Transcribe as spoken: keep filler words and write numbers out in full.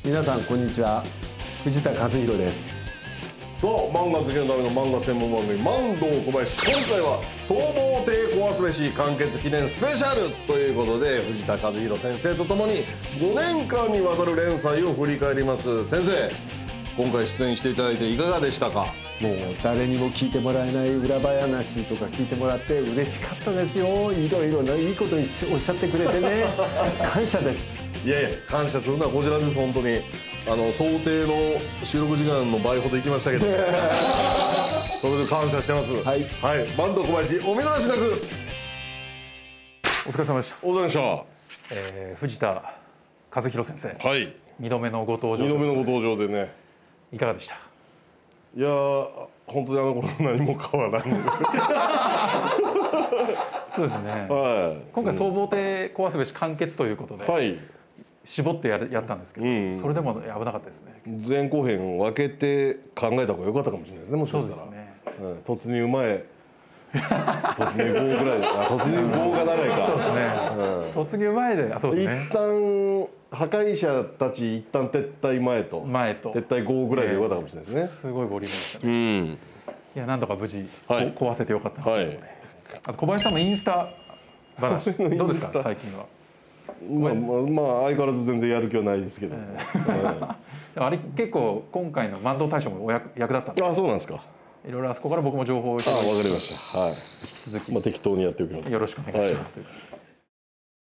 皆さんこんにちは、藤田和弘です。 そう漫画好きのための漫画専門番組「漫堂小林」。今回は総合帝壊すべし完結記念スペシャルということで、藤田和弘先生とともにごねんかんにわたる連載を振り返ります。先生、今回出演していただいていかがでしたか？ もう誰にも聞いてもらえない裏話とか聞いてもらって嬉しかったですよ。いろいろないいことおっしゃってくれてね感謝です。 いやいや、感謝するのはこちらです。本当にあの想定の収録時間の倍ほど行きましたけどそれで感謝してます。はい、はい、坂東小林お見逃しなく。 お疲れ様でした。 お疲れ様でした。 えー、藤田和弘先生、 はい、 にどめのご登場。 にどめのご登場でね、 いかがでした？ いやー、本当にあの頃何も変わらないそうですね、 はい、 今回総合帝壊すべし完結ということで、はい、絞ってやるやったんですけど、うん、それでも危なかったですね。 前後編分けて考えた方が良かったかもしれないですね。もしかしたら、ね、うん、突入前突入後ぐらいあ突入後が長いか。 そうですね、うん、突入前で、あ、そうですね、 一旦破壊者たち一旦撤退前と前と撤退後ぐらいで良かったかもしれないですね。えー、 すごいボリュームでしたね。うん、いや、なんとか無事、はい、壊せてよかったなと思って、はい、あと小林さんもインスタ話どうですか最近は？ まあ、まあ相変わらず全然やる気はないですけど、えー、あれ結構今回の万能大賞もお役役立ったんで。 あ、そうなんですか。 いろいろあそこから僕も情報をいただいて。 あ、わかりました。はい、 引き続き、 まあ適当にやっておきます。 よろしくお願いします。はい。